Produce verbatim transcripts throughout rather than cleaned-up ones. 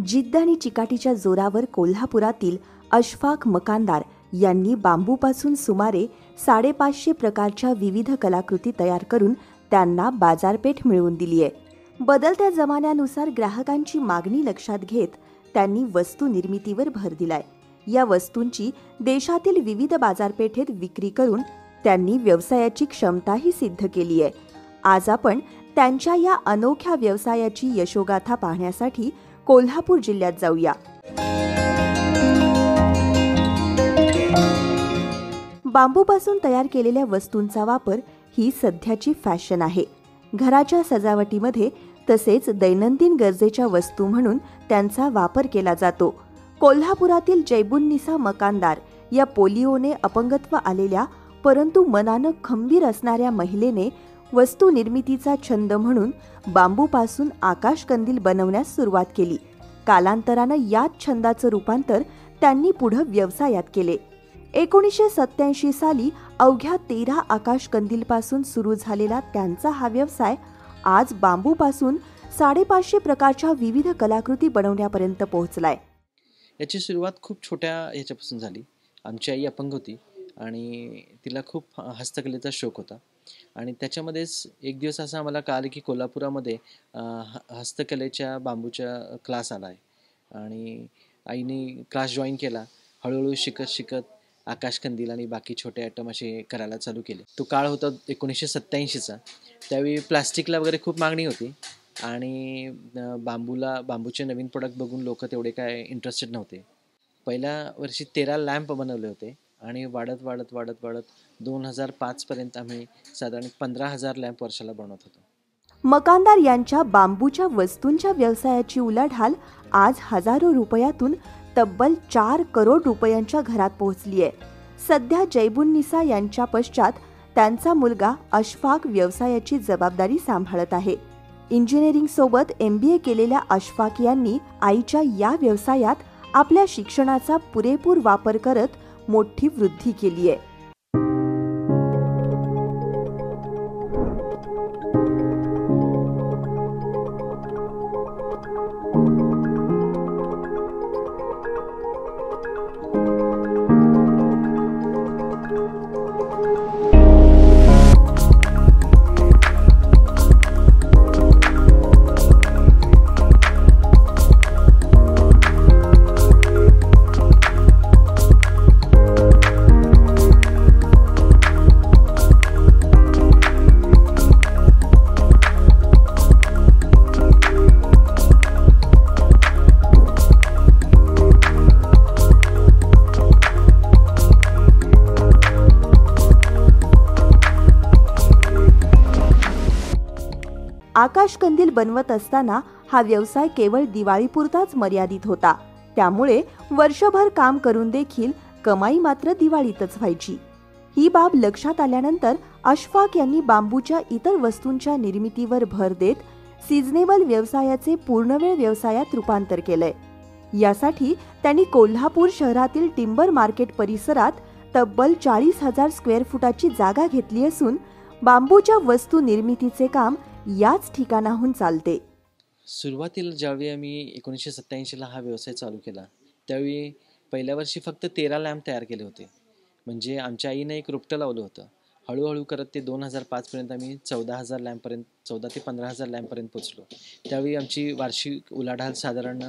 जिद्द आणि चिकाटीच्या जोरावर कोल्हापुरातील अशफाक मकानदार यांनी बांबूपासून सुमारे साडेपाचशे प्रकारच्या विविध कलाकृती तयार करून त्यांना बाजारपेठ मिळवून दिली आहे. बदलत्या जमान्यानुसार ग्राहकांची मागणी लक्षात घेत त्यांनी वस्तू निर्मितीवर भर दिलाय. या वस्तूंची देशातील विविध बाजारपेठेत विक्री करून त्यांनी व्यवसायाची क्षमताही सिद्ध केली आहे. आज आपण त्यांच्या या अनोख्या व्यवसायाची यशोगाथा पाहण्यासाठी कोल्हापूर जिल्ह्यात जाऊया. बांबूपासून तयार केलेल्या वस्तूंचा वापर ही सध्याची फॅशन आहे. घराच्या सजावटीमध्ये तसेच दैनंदिन गरजेच्या वस्तू म्हणून त्यांचा वापर केला जातो. कोल्हापुरातील जैबुन्निसा मकानदार या पोलिओने अपंगत्व आलेल्या परंतु मनानं खंबीर असणाऱ्या महिलेने वस्तू निर्मितीचा छंद म्हणून बांबूपासून आकाशकंदील बनवण्यास सुरुवात केली. कालांतरानं याच छंदाचं रूपांतर त्यांनी पुढे व्यवसायात केले. एकोणीसशे सत्याऐंशी साली अवघ्या तेरा आकाशकंदीलपासून सुरू झालेला त्यांचा हा व्यवसाय आज बांबूपासून साडेपाचशे प्रकारच्या विविध कलाकृती बनवण्यापर्यंत पोहोचलाय. याची सुरुवात खूप छोट्या ह्याच्यापासून झाली. आमची आई अपंग होती आणि तिला खूप हस्तकलेचा शौक होता आणि त्याच्यामध्येच एक दिवस असं आम्हाला कळालं की कोल्हापुरामध्ये हस्तकलेच्या बांबूच्या क्लास आला आहे आणि आईने क्लास जॉईन केला. हळूहळू शिकत शिकत आकाशकंदील आणि बाकी छोटे आयटम असे करायला चालू केले. तो काळ होता एकोणीसशे सत्त्याऐंशीचा. त्यावेळी प्लास्टिकला वगैरे खूप मागणी होती आणि बांबूला बांबूचे नवीन प्रोडक्ट बघून लोक तेवढे काय इंटरेस्टेड नव्हते. पहिल्या वर्षी तेरा लॅम्प बनवले होते आणि वाढत वाढत वाढत वाढत दोन हजार पाचपर्यंत आम्ही साधारण पंधरा हजार लॅम्प वर्षाला बनवत होतो. मकानदार यांच्या बांबूच्या वस्तूंच्या व्यवसायाची उलाढाल आज हजारो रुपयातून तब्बल चार करोड रुपयांच्या घरात पोहोचली आहे. सध्या जैबुन्निसा यांच्या पश्चात त्यांचा मुलगा अशफाक व्यवसायाची जबाबदारी सांभाळत आहे. इंजिनिअरिंग सोबत एम बी ए केलेल्या अशफाक यांनी आईच्या या व्यवसायात आपल्या शिक्षणाचा पुरेपूर वापर करत मोठी वृद्धी केली आहे. आकाशकंदील बनवत असताना हा व्यवसाय केवळ दिवाळीपुरताच मर्यादित होता. त्यामुळे वर्षभर काम करून देखील कमाई मात्र दिवाळीतच व्हायची. ही बाब लक्षात आल्यानंतर अशफाक यांनी बांबूच्या इतर वस्तूंच्या निर्मितीवर भर देत सीझनेबल व्यवसायाचे पूर्णवेळ व्यवसायात रूपांतर केलंय. यासाठी त्यांनी कोल्हापूर शहरातील टिंबर मार्केट परिसरात तब्बल चाळीस हजार स्क्वेअर फुटाची जागा घेतली असून बांबूच्या वस्तू निर्मितीचे काम याच ठिकाणाहून चालते. सुरुवातीला ज्यावेळी आम्ही एकोणीसशे सत्त्याऐंशीला हा व्यवसाय चालू केला त्यावेळी पहिल्या वर्षी फक्त तेरा लॅम्प तयार केले होते. म्हणजे आमच्या आईनं एक रोपटं लावलं होतं. हळूहळू करत ते दोन हजार पाचपर्यंत आम्ही चौदा हजार लॅम्पपर्यंत चौदा ते पंधरा हजार लॅम्पपर्यंत पोचलो. त्यावेळी आमची वार्षिक उलाढाल साधारण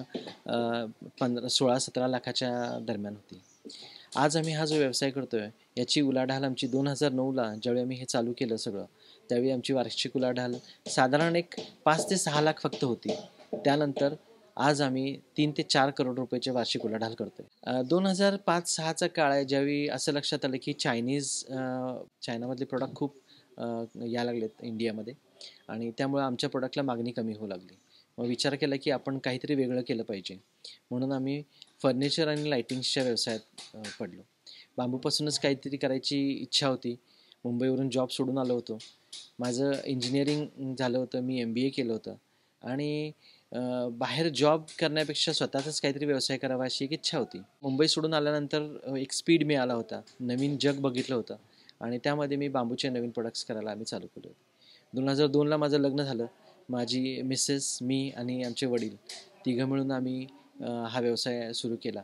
पंधरा सोळा सतरा लाखाच्या दरम्यान होती. आज आम्ही हा जो व्यवसाय करतोय याची उलाढाल आमची दोन हजार नऊला ज्यावेळी आम्ही हे चालू केलं सगळं त्यावेळी आमची वार्षिक उलाढाल साधारण एक पाच ते सहा लाख फक्त होती. त्यानंतर आज आम्ही तीन ते चार करोड रुपयाचे वार्षिक उलाढाल करतोय. दोन हजार पाच सहाचा काळ आहे ज्यावेळी असं लक्षात आलं की चायनीज चायनामधले प्रोडक्ट खूप या लागलेत इंडियामध्ये आणि त्यामुळे आमच्या प्रोडक्टला मागणी कमी होऊ लागली. मग विचार केला की आपण काहीतरी वेगळं केलं पाहिजे म्हणून आम्ही फर्निचर आणि लायटिंग्सच्या व्यवसायात पडलो. बांबूपासूनच काहीतरी करायची इच्छा होती. मुंबईवरून जॉब सोडून आलो होतो. माझं इंजिनिअरिंग झालं होतं. मी एम बी ए केलं होतं आणि बाहेर जॉब करण्यापेक्षा स्वतःचाच काहीतरी व्यवसाय करावा अशी एक इच्छा होती. मुंबई सोडून आल्यानंतर एक स्पीड मिळाला होता. नवीन जग बघितलं होतं आणि त्यामध्ये मी बांबूचे नवीन प्रोडक्ट्स करायला आम्ही चालू केलं. दोन हजार दोनला माझं लग्न झालं. माझी मिसेस, मी आणि आमचे वडील तिघं मिळून आम्ही अ, हा व्यवसाय सुरू केला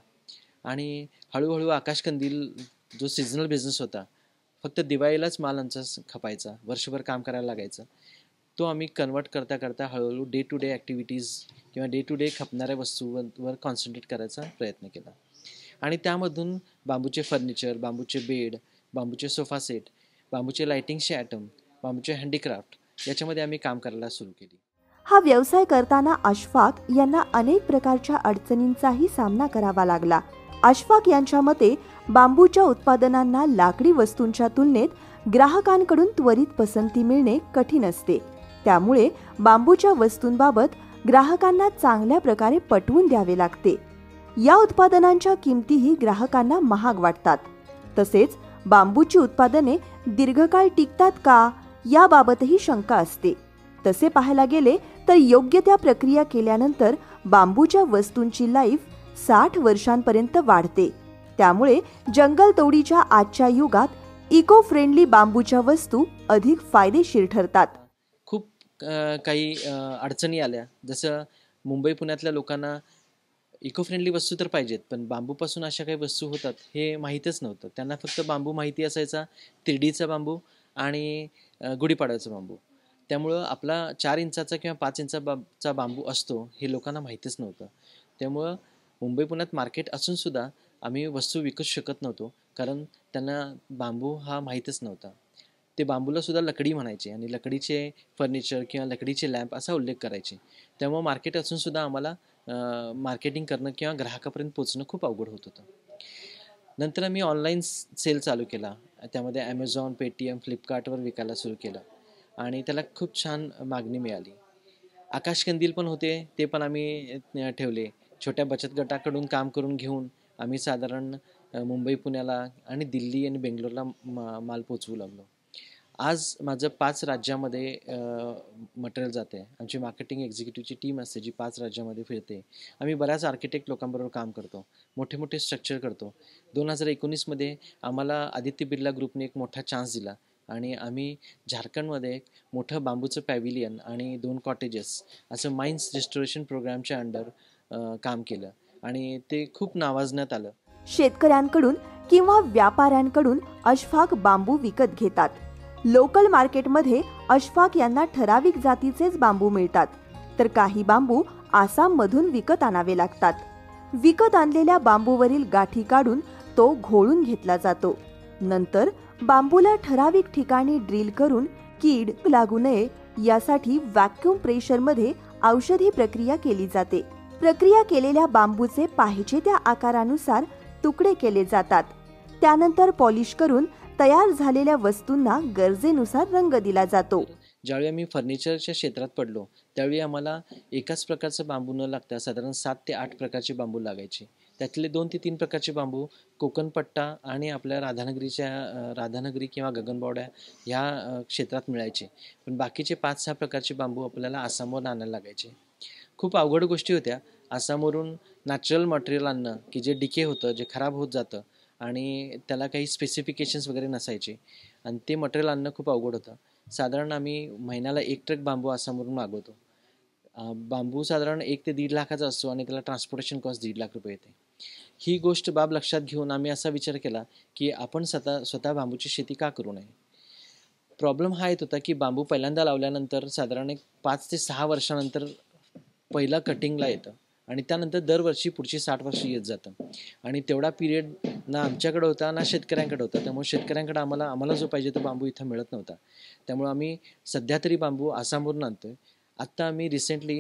आणि हळूहळू आकाशकंदील जो सीझनल बिझनेस होता, फक्त दिवाळीलाच माल आमचा खपायचा, वर्षभर काम करायला लागायचं. तो आम्ही कन्वर्ट करता करता हळूहळू डे टू डे ॲक्टिव्हिटीज किंवा डे टू डे खपणाऱ्या वस्तूंवर कॉन्सन्ट्रेट करायचा प्रयत्न केला आणि त्यामधून बांबूचे फर्निचर, बांबूचे बेड, बांबूचे सोफा सेट, बांबूचे लाइटिंगचे ॲटम, बांबूचे हँडीक्राफ्ट याच्यामध्ये आम्ही काम करायला सुरू केली. हा व्यवसाय करताना अशफाक यांना अनेक प्रकारच्या अडचणींचाही सामना करावा लागला. अशफाक यांच्या मते बांबूच्या उत्पादनांना लाकडी वस्तूंच्या तुलनेत ग्राहकांकडून त्वरित पसंती मिळणे कठीण असते. त्यामुळे बांबूच्या वस्तूंबाबत ग्राहकांना चांगल्या प्रकारे पटवून द्यावे लागते. या उत्पादनांच्या किमतीही ग्राहकांना महाग वाटतात. तसेच बांबूची उत्पादने दीर्घकाळ टिकतात का याबाबतही शंका असते. तसे पाहायला गेले तर योग्य त्या प्रक्रिया केल्यानंतर बांबूच्या वस्तूंची लाईफ साठ वर्षांपर्यंत वाढते. त्यामुळे जंगलतोडीच्या आजच्या युगात इको फ्रेंडली बांबूच्या वस्तू अधिक फायदेशीर ठरतात. खूप अ, काही अ, अडचणी आल्या. जसं मुंबई पुण्यातल्या लोकांना इको फ्रेंडली वस्तू तर पाहिजेत, पण बांबूपासून अशा काही वस्तू होतात हे माहीतच नव्हतं. त्यांना फक्त बांबू माहिती असायचा, तिरडीचा बांबू आणि अ, गुढीपाडव्याचा बांबू. त्यामुळं आपला चार इंचाचा किंवा पाच इंचा बाचा बांबू असतो हे लोकांना माहीतच नव्हतं. त्यामुळं मुंबई पुण्यात मार्केट असूनसुद्धा आम्ही वस्तू विकूच शकत नव्हतो, कारण त्यांना बांबू हा माहीतच नव्हता. ते बांबूला सुद्धा लकडी म्हणायचे आणि लकडीचे फर्निचर किंवा लकडीचे लॅम्प असा उल्लेख करायचे. त्यामुळं मार्केट असूनसुद्धा आम्हाला मार्केटिंग करणं किंवा ग्राहकापर्यंत पोचणं खूप अवघड होत होतं. नंतर आम्ही ऑनलाईन सेल चालू केला. त्यामध्ये ॲमेझॉन, पेटीएम, फ्लिपकार्टवर विकायला सुरू केलं आणि त्याला खूप छान मागणी मिळाली. आकाशकंदील पण होते, ते पण आम्ही अ, ठेवले. छोट्या बचत गटाकडून काम करून घेऊन आम्ही साधारण अ, मुंबई, पुण्याला आणि दिल्ली आणि बेंगलोरला मा माल पोचवू लागलो. आज माझं पाच राज्यामध्ये अ, मटेरियल जाते. आमची मार्केटिंग एक्झिक्युटिव्हची टीम असते जी पाच राज्यामध्ये फिरते. आम्ही बऱ्याच आर्किटेक्ट लोकांबरोबर काम करतो. मोठे मोठे स्ट्रक्चर करतो. दोन हजार एकोणीसमध्ये आम्हाला आदित्य बिर्ला ग्रुपने एक मोठा चान्स दिला आणि आम्ही झारखंडमध्ये एक मोठं बांबूचं पॅव्हिलियन आणि दोन कॉटेजेस असं माइन्स रिस्टोरेशन प्रोग्रामच्या अंडर काम केलं आणि ते खूप नावाजण्यात आलं. शेतकऱ्यांकडून किंवा व्यापाऱ्यांकडून अशफाक बांबू विकत घेतात. लोकल मार्केटमध्ये अशफाक यांना ठराविक जातीचेच बांबू मिळतात, तर काही बांबू आसाममधून विकत आणावे लागतात. विकत आणलेल्या बांबूवरील गाठी काढून तो घोळून घेतला जातो. नंतर बांबूला ठराविक ठिकाणी ड्रिल करून कीड लागू नये यासाठी व्हॅक्यूम प्रेशरमध्ये औषधी प्रक्रिया केली जाते. प्रक्रिया केलेल्या बांबूचे पाहिजे त्या आकारानुसार तुकडे केले जातात. त्यानंतर पॉलिश करून तयार झालेल्या वस्तूंना गरजेनुसार रंग दिला जातो. ज्यावेळी आम्ही फर्निचरच्या क्षेत्रात पडलो त्यावेळी आम्हाला एकाच प्रकारचं बांबू न लागता साधारण सात ते आठ प्रकारचे बांबू लागायचे. त्यातले दोन ते तीन प्रकारचे बांबू कोकणपट्टा आणि आपल्या राधानगरीच्या राधानगरी किंवा गगनबावड्या ह्या क्षेत्रात मिळायचे. पण बाकीचे पाच सहा प्रकारचे बांबू आपल्याला आसामवरून आणायला लागायचे. खूप अवघड गोष्टी होत्या. आसामवरून नॅचरल मटेरियल आणणं की जे डिके होतं, जे खराब होत जातं आणि त्याला काही स्पेसिफिकेशन्स वगैरे नसायचे आणि ते मटेरियल आणणं खूप अवघड होतं. साधारण आम्ही महिन्याला एक ट्रक बांबू आसामवरून मागवतो. बांबू साधारण एक ते दीड लाखाचा असतो आणि त्याला ट्रान्सपोर्टेशन कॉस्ट दीड लाख रुपये येते. ही गोष्ट बाब लक्षात घेऊन आम्ही असा विचार केला की आपण स्वतः स्वतः बांबूची शेती का करू नये. प्रॉब्लेम हा येत होता की बांबू पहिल्यांदा लावल्यानंतर साधारण एक पाच ते सहा वर्षानंतर पहिला कटिंगला येतं आणि त्यानंतर दरवर्षी पुढची साठ वर्ष येत जातं आणि तेवढा पिरियड ना आमच्याकडे होता ना शेतकऱ्यांकडे होता. त्यामुळे शेतकऱ्यांकडे आम्हाला आम्हाला जो पाहिजे तो बांबू इथं मिळत नव्हता. त्यामुळे आम्ही सध्या तरी बांबू आसामवरून आणतो आहे. आत्ता आम्ही रिसेंटली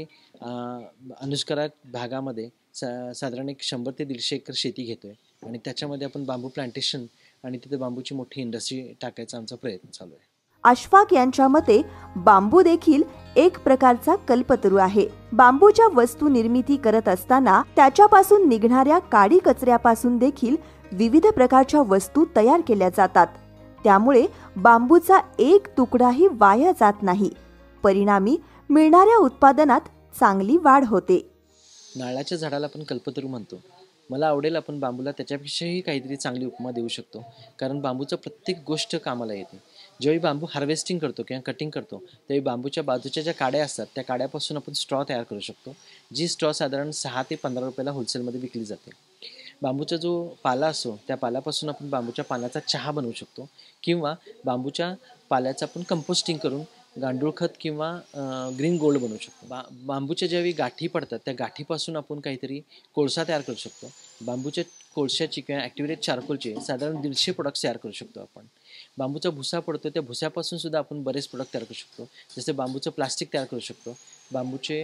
अनुस्करा भागामध्ये सा साधारण एक शंभर ते दीडशे एकर शेती घेतो आहे आणि त्याच्यामध्ये आपण बांबू प्लांटेशन आणि तिथे बांबूची मोठी इंडस्ट्री टाकायचा आमचा प्रयत्न चालू आहे. अशफाक यांच्या मते बांबू देखील एक प्रकारचा कल्पतरू आहे. बांबूच्या वस्तू निर्मिती करत असताना त्याच्यापासून निघणाऱ्या काडी कचऱ्यापासून देखील विविध प्रकारच्या वस्तू तयार केल्या जातात. त्यामुळे बांबूचा एक तुकडाही वाया जात नाही. परिणामी मिळणाऱ्या उत्पादनात चांगली वाढ होते. नारळाच्या झाडाला आपण कल्पतरू म्हणतो. मला आवडेल आपण बांबूला त्याच्यापेक्षाही काहीतरी चांगली उपमा देऊ शकतो, कारण बांबूचं प्रत्येक गोष्ट कामाला येते. ज्यावेळी बांबू हार्वेस्टिंग करतो किंवा कटिंग करतो त्यावेळी बांबूच्या बाजूच्या ज्या काड्या असतात त्या काड्यापासून आपण स्ट्रॉ तयार करू शकतो, जी स्ट्रॉ साधारण सहा ते पंधरा रुपयाला होलसेलमध्ये विकली जाते. बांबूचा जो पाला असतो त्या पाल्यापासून आपण बांबूच्या पानाचा चहा बनवू शकतो किंवा बांबूच्या पाल्याचं आपण कंपोस्टिंग करून गांडूळ खत किंवा ग्रीन गोल्ड बनवू शकतो. बा बांबूच्या ज्यावेळी गाठी पडतात त्या गाठीपासून आपण काहीतरी कोळसा तयार करू शकतो. बांबूच्या कोळशाची किंवा ॲक्टिव्हेटेड चारकोलचे साधारण दीडशे प्रोडक्ट्स तयार करू शकतो आपण. बांबूचा भुसा पडतो त्या भुसापासून सुद्धा आपण बरेच प्रोडक्ट तयार करू शकतो, जसे बांबूचं प्लास्टिक तयार करू शकतो, बांबूचे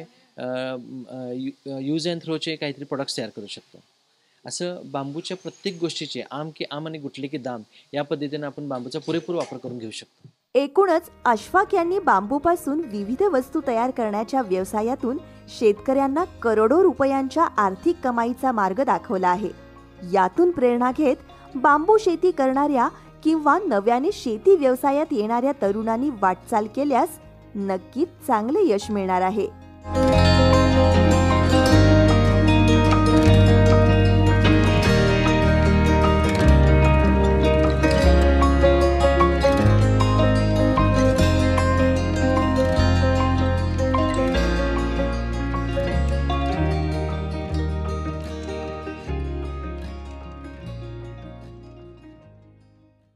यूज अँड थ्रोचे काहीतरी प्रोडक्ट्स तयार करू शकतो. असं बांबूच्या प्रत्येक गोष्टीचे आम की आम आणि गुटले की दाम या पद्धतीने आपण बांबूचा पुरेपूर वापर करून घेऊ शकतो. एकूणच अशफाक यांनी बांबूपासून विविध वस्तू तयार करण्याच्या व्यवसायातून शेतकऱ्यांना करोडो रुपयांच्या आर्थिक कमाईचा मार्ग दाखवला आहे. यातून प्रेरणा घेत बांबू शेती करणाऱ्या किंवा नव्याने शेती व्यवसायात येणाऱ्या तरुणांनी वाटचाल केल्यास नक्कीच चांगले यश मिळणार आहे.